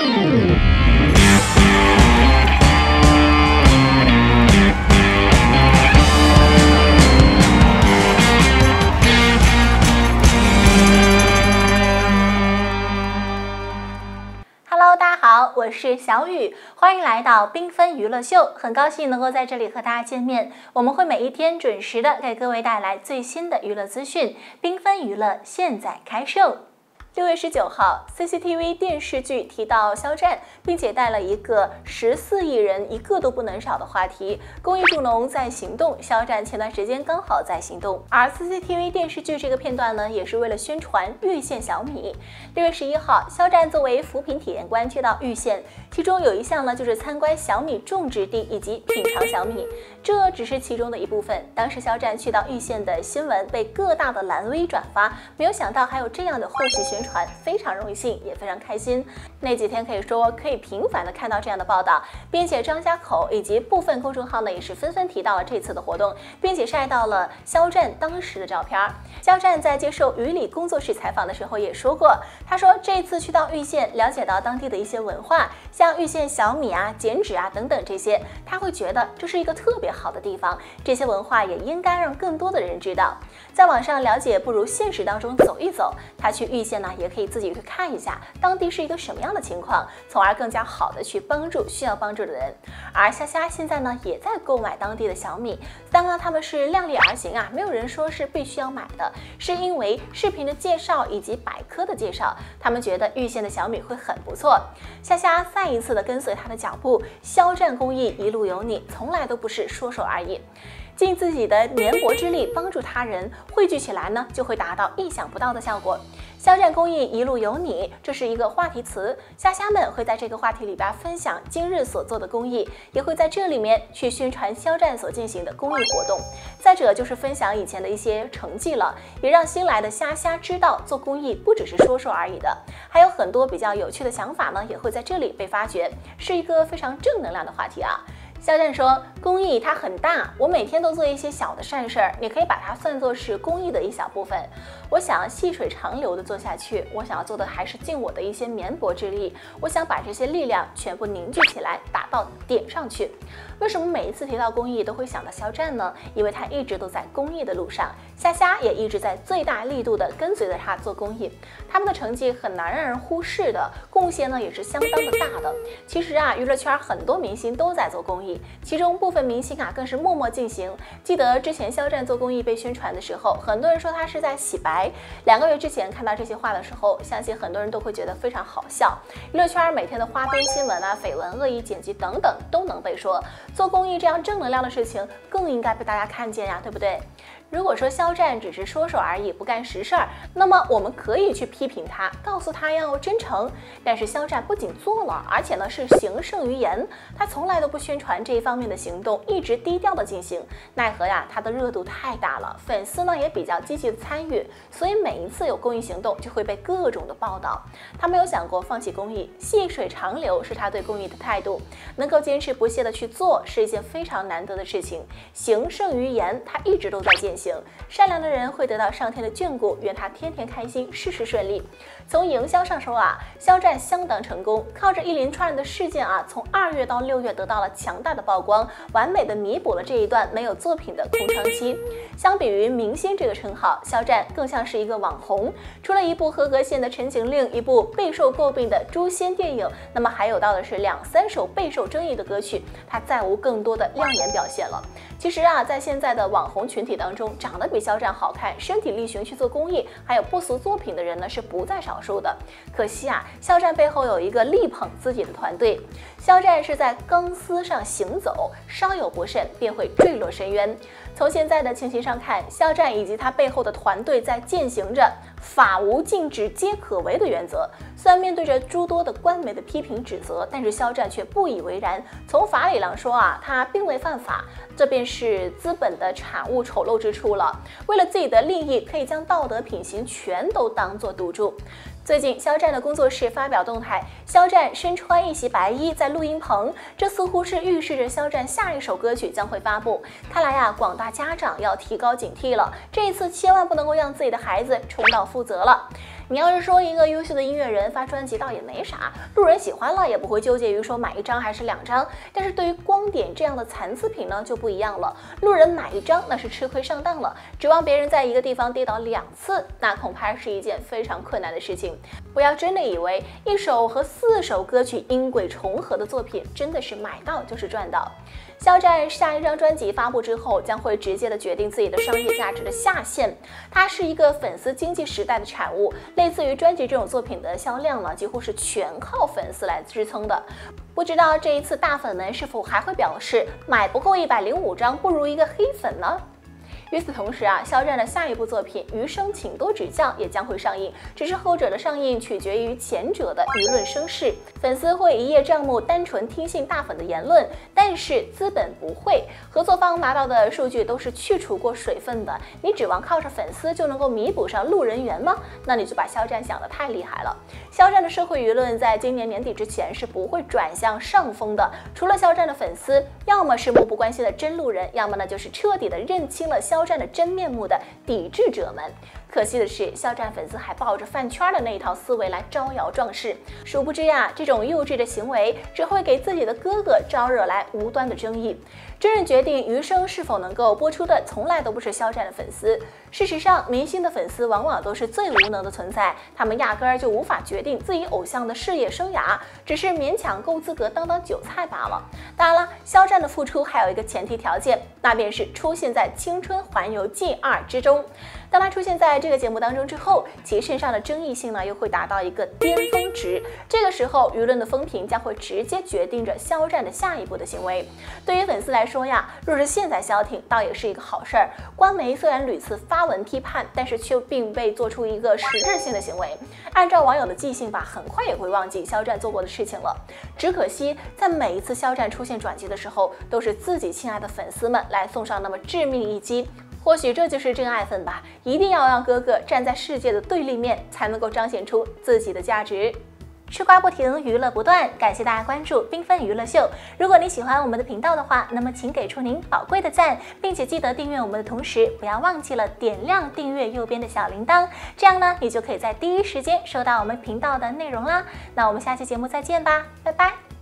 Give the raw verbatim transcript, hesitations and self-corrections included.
Hello， 大家好，我是小雨，欢迎来到缤纷娱乐秀，很高兴能够在这里和大家见面。我们会每一天准时的给各位带来最新的娱乐资讯，缤纷娱乐现在开售。六月十九号 ，C C T V 电视剧提到肖战，并且带了一个十四亿人一个都不能少的话题。公益助农在行动，肖战前段时间刚好在行动，而 C C T V 电视剧这个片段呢，也是为了宣传玉县小米。六月十一号，肖战作为扶贫体验官去到玉县，其中有一项呢就是参观小米种植地以及品尝小米，这只是其中的一部分。当时肖战去到玉县的新闻被各大的蓝 V 转发，没有想到还有这样的后续宣传。非常荣幸，也非常开心。那几天可以说可以频繁的看到这样的报道，并且张家口以及部分公众号呢也是纷纷提到了这次的活动，并且晒到了肖战当时的照片。肖战在接受于理工作室采访的时候也说过，他说这次去到玉县，了解到当地的一些文化，像玉县小米啊、剪纸啊等等这些，他会觉得这是一个特别好的地方，这些文化也应该让更多的人知道。在网上了解不如现实当中走一走，他去玉县呢也可以自己去看一下当地是一个什么样的情况，从而更加好的去帮助需要帮助的人。而虾虾现在呢也在购买当地的小米，当然他们是量力而行啊，没有人说是必须要买的，是因为视频的介绍以及百科的介绍，他们觉得玉县的小米会很不错。虾虾再一次的跟随他的脚步，肖战公益一路有你，从来都不是说说而已。尽自己的绵薄之力帮助他人，汇聚起来呢，就会达到意想不到的效果。肖战公益一路有你，这是一个话题词，虾虾们会在这个话题里边分享今日所做的公益，也会在这里面去宣传肖战所进行的公益活动。再者就是分享以前的一些成绩了，也让新来的虾虾知道做公益不只是说说而已的，还有很多比较有趣的想法呢，也会在这里被发掘，是一个非常正能量的话题啊。肖战说，公益它很大，我每天都做一些小的善事儿，你可以把它算作是公益的一小部分。我想细水长流的做下去，我想要做的还是尽我的一些绵薄之力，我想把这些力量全部凝聚起来，打到点上去。为什么每一次提到公益都会想到肖战呢？因为他一直都在公益的路上，虾虾也一直在最大力度的跟随着他做公益，他们的成绩很难让人忽视的，贡献呢也是相当的大的。其实啊，娱乐圈很多明星都在做公益，其中部分明星啊更是默默进行。记得之前肖战做公益被宣传的时候，很多人说他是在洗白。两个月之前看到这些话的时候，相信很多人都会觉得非常好笑。娱乐圈每天的花边新闻啊、绯闻、恶意剪辑等等都能被说，做公益这样正能量的事情更应该被大家看见呀，对不对？如果说肖战只是说说而已，不干实事儿，那么我们可以去批评他，告诉他要真诚。但是肖战不仅做了，而且呢是行胜于言，他从来都不宣传这一方面的行动，一直低调的进行。奈何呀，他的热度太大了，粉丝呢也比较积极的参与，所以每一次有公益行动就会被各种的报道。他没有想过放弃公益，细水长流是他对公益的态度，能够坚持不懈的去做是一件非常难得的事情。行胜于言，他一直都在践行。善良的人会得到上天的眷顾，愿他天天开心，事事顺利。从营销上说啊，肖战相当成功，靠着一连串的事件啊，从二月到六月得到了强大的曝光，完美的弥补了这一段没有作品的空窗期。相比于明星这个称号，肖战更像是一个网红。除了一部合格线的《陈情令》，一部备受诟病的《诛仙》电影，那么还有到的是两三首备受争议的歌曲，他再无更多的亮眼表现了。其实啊，在现在的网红群体当中，长得比肖战好看，身体力行去做公益，还有不俗作品的人呢是不在少数的。可惜啊，肖战背后有一个力捧自己的团队。肖战是在钢丝上行走，稍有不慎便会坠落深渊。从现在的情形上看，肖战以及他背后的团队在践行着法无禁止皆可为的原则。虽然面对着诸多的官媒的批评指责，但是肖战却不以为然。从法理上说啊，他并未犯法，这便是资本的产物丑陋之处了。为了自己的利益，可以将道德品行全都当作赌注。最近，肖战的工作室发表动态，肖战身穿一袭白衣在录音棚，这似乎是预示着肖战下一首歌曲将会发布。看来啊，广大家长要提高警惕了，这一次千万不能够让自己的孩子重蹈覆辙了。 你要是说一个优秀的音乐人发专辑倒也没啥，路人喜欢了也不会纠结于说买一张还是两张。但是对于光点这样的残次品呢就不一样了，路人买一张那是吃亏上当了，指望别人在一个地方跌倒两次，那恐怕是一件非常困难的事情。不要真的以为一首和四首歌曲音轨重合的作品真的是买到就是赚到。肖战下一张专辑发布之后，将会直接的决定自己的商业价值的下限。它是一个粉丝经济时代的产物，类似于专辑这种作品的销量呢，几乎是全靠粉丝来支撑的。不知道这一次大粉们是否还会表示买不够一百零五张，不如一个黑粉呢？与此同时啊，肖战的下一部作品《余生，请多指教》也将会上映，只是后者的上映取决于前者的舆论声势。粉丝会一叶障目，单纯听信大粉的言论，但是资本不会。合作方拿到的数据都是去除过水分的，你指望靠着粉丝就能够弥补上路人缘吗？那你就把肖战想得太厉害了。肖战的社会舆论在今年年底之前是不会转向上风的，除了肖战的粉丝，要么是漠不关心的真路人，要么呢就是彻底的认清了肖战的真面目的抵制者们。可惜的是，肖战粉丝还抱着饭圈的那一套思维来招摇撞势，殊不知呀，这种幼稚的行为只会给自己的哥哥招惹来无端的争议。真正决定余生是否能够播出的，从来都不是肖战的粉丝。事实上，明星的粉丝往往都是最无能的存在，他们压根儿就无法决定自己偶像的事业生涯，只是勉强够资格当当韭菜罢了。当然了，肖战的复出还有一个前提条件，那便是出现在《青春环游记二》之中。当他出现在这个节目当中之后，其身上的争议性呢又会达到一个巅峰值。这个时候，舆论的风评将会直接决定着肖战的下一步的行为。对于粉丝来说呀，若是现在消停，倒也是一个好事儿。官媒虽然屡次发文批判，但是却并未做出一个实质性的行为。按照网友的记性吧，很快也会忘记肖战做过的事情了。只可惜，在每一次肖战出现转机的时候，都是自己亲爱的粉丝们来送上那么致命一击。或许这就是真爱粉吧，一定要让哥哥站在世界的对立面，才能够彰显出自己的价值。吃瓜不停，娱乐不断，感谢大家关注缤纷娱乐秀。如果你喜欢我们的频道的话，那么请给出您宝贵的赞，并且记得订阅我们的同时，不要忘记了点亮订阅右边的小铃铛，这样呢，你就可以在第一时间收到我们频道的内容啦。那我们下期节目再见吧，拜拜。